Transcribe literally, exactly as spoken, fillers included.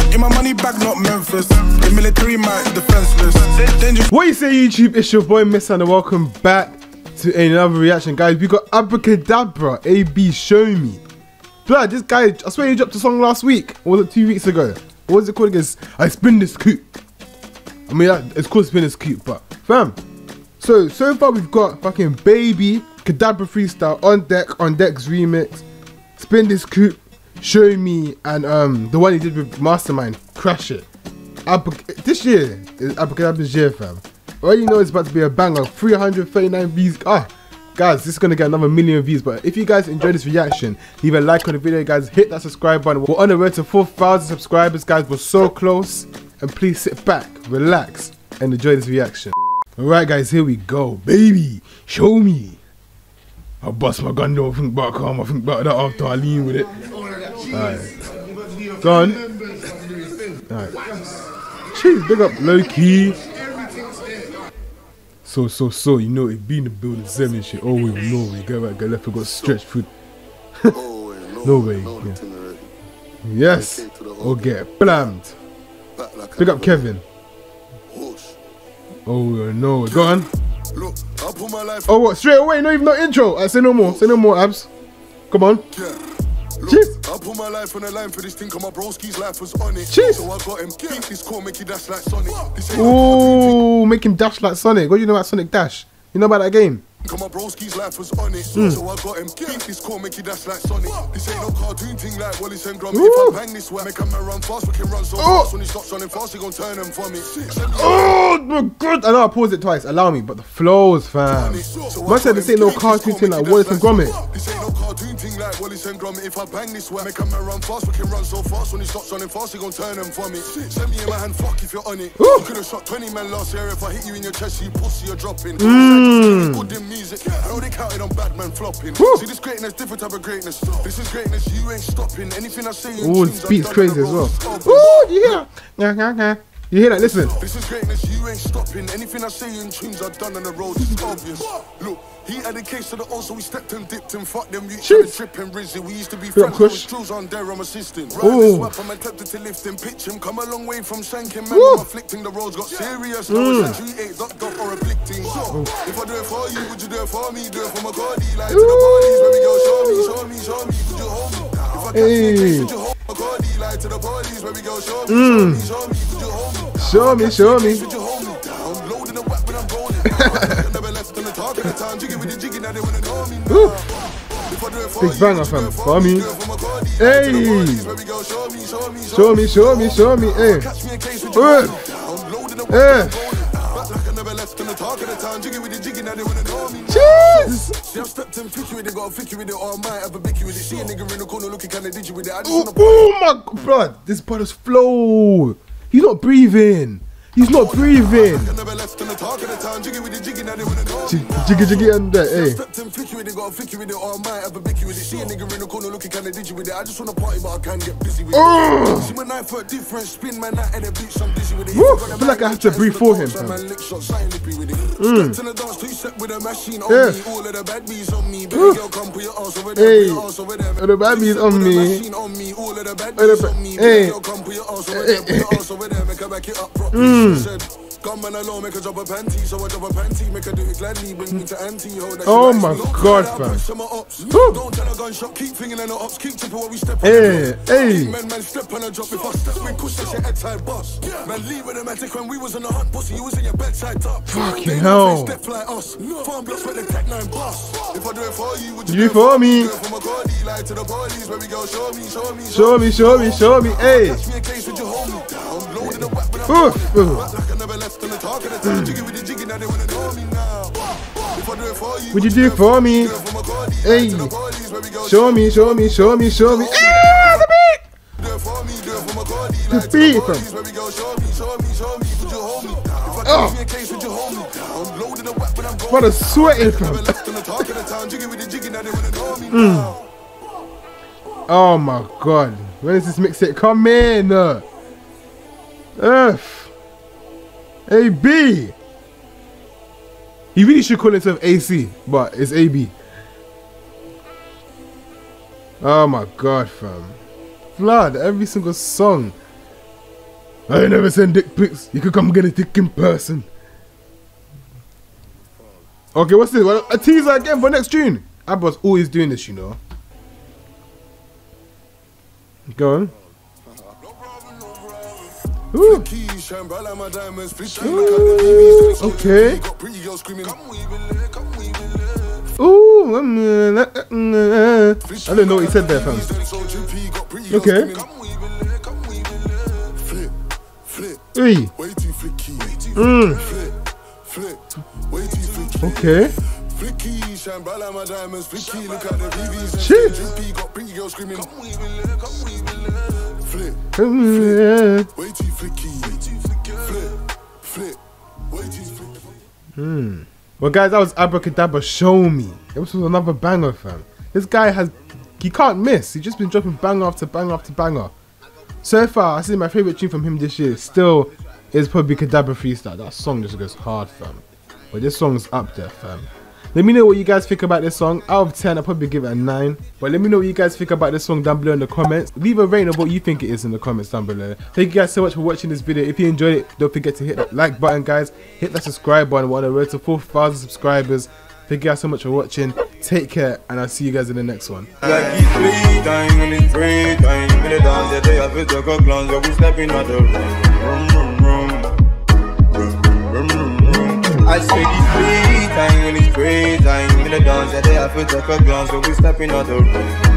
Get my money back, not Memphis. The military might defenseless. Dangerous. What you say, YouTube? It's your boy Miss and welcome back to another reaction, guys. We got Abracadabra, A B Show Me. Blood, this guy, I swear he dropped a song last week, or was it two weeks ago? What was it called again? I spin this coupe. I mean, it's called spin this coupe, but fam. So, so far we've got fucking Baby, Kadabra Freestyle, On Deck, On Deck's remix, Spin This Coupe, Show Me, and um the one he did with Mastermind, Crash It. Ab this year is Abracadabra's year, fam. Already know it's about to be a banger. three hundred thirty-nine views. Ah, guys, this is gonna get another million views. But if you guys enjoyed this reaction, leave a like on the video, guys. Hit that subscribe button. We're on the road to four thousand subscribers, guys. We're so close. And please sit back, relax, and enjoy this reaction. Alright, guys, here we go. Baby, show me. I bust my gun, don't think back home. I think back that after I lean with it. Alright. Go on. Alright. Jeez, big up low key. So, so, so, you know, it be in the building, seven shit. Oh, wait, no way. Go right, go left, we got stretch food. No way. Yeah. Yes. Or get blammed. Big up Kevin. Oh, no. Go on. Oh, what? Straight away? No, even no intro. I say no more. Say no more, Abs. Come on. Jeez. I put my life on the line for this thing, cause my broski's life was on it. Jeez. So I got him. Think this call, make you dash like Sonic. Ooh, make him dash like Sonic. What do you know about Sonic Dash? You know about that game? Cause my broski's life was on it. Mm. So I got him. Think this call, make you dash like Sonic. This ain't no cartoon thing like Wallace and Gromit. If I bang this way, make a man run fast, we can run so oh. fast. When he stops running fast, he gon' turn them for me. Oh my god. I know I paused it twice. Allow me, but the flows, fam. Man said this ain't no cartoon thing like Wallace and Gromit. This ain't no cartoon thing like Wallace and Gromit. If I bang this way, make a man run fast, we can run so fast. When he stops running fast, he gon' turn them for me. Send me in my hand, fuck if you're on it. You could've shot twenty men last year. If I hit you in your chest, you pussy, you're dropping. Mm. Good in music. I know they counted on bad man flopping. Woo. See this greatness, different type of greatness. This is greatness, you ain't stopping. Anything I say in tunes, this beat's crazy as well. Ooh, you hear that? You hear that? Listen. This is greatness, you ain't stopping. Anything I say in tunes I've done on the road is obvious. Look, he had a case of the also we stepped and dipped and fucked them. You tried tripping Rizzy. We used to be friends with drills on there, I'm assisting. Riding swap, I'm attempted to lift and pitch him. Come a long way from shanking, man. I'm afflicting, the roads got serious. No mm. century eight, dot dot or afflicting. So, if I do it for you, would you do it for me? Do it for my Gordy. Like to the parties, where we go, show me, show me, show me. Would you hold me? If I catch you, would you hold my Gordy? Like to the parties, where we go, show me, show me, show me. Would you hold me? Show me, show me. Would you hold me? I'm loading the weapon, I'm rolling. I never left on the talk at the time. Jiggy with the jiggy, now they wanna know me now. Big banger, fam. For me. Hey. Show me, show me, show me. Hey. Hey. Cheers! Oh my god, this brother's flow. He's not breathing. He's not breathing. Jiggy jiggy and that, hey. Oh! I feel like I have to breathe for him. Mm. Yeah. Hey, all the bad bees on me. Hey. Mm. Oh my god, fam. Hey, hey. Fucking hell. You for me? Show me, show me, show me, hey. Oof, oof. Would you do it for me? Hey, show me, show me, show me, show me. Ah, the beat! The beat, fam. Oh, what a sweating, fam. Mm. Oh my god, when is this mixtape coming? F. A B. He really should call himself A C, but it's A B. Oh my god, fam. Blood, every single song. I ain't never send dick pics. You could come get a dick in person. Okay, what's this? Well, a teaser again for next June. Abba's always doing this, you know. Go on. Ooh. Ooh. Okay. Ooh. I don't know what he said there, fam. Okay. Hey. Mm. Okay. Shit. Hmm. Well, guys, that was Abracadabra. Show Me. It was another banger, fam. This guy has, he can't miss. He's just been dropping banger after banger after banger. So far, I see my favorite tune from him this year still is probably Kadabra Freestyle. That song just goes hard, fam. But this song's up there, fam. Let me know what you guys think about this song. Out of ten, I'll probably give it a nine. But let me know what you guys think about this song down below in the comments. Leave a rating of what you think it is in the comments down below. Thank you guys so much for watching this video. If you enjoyed it, don't forget to hit that like button, guys. Hit that subscribe button. We're on the road to four thousand subscribers. Thank you guys so much for watching. Take care, and I'll see you guys in the next one. I say this free time when it's free time in the dance, yeah, they have to take a glance when we stepping out the room.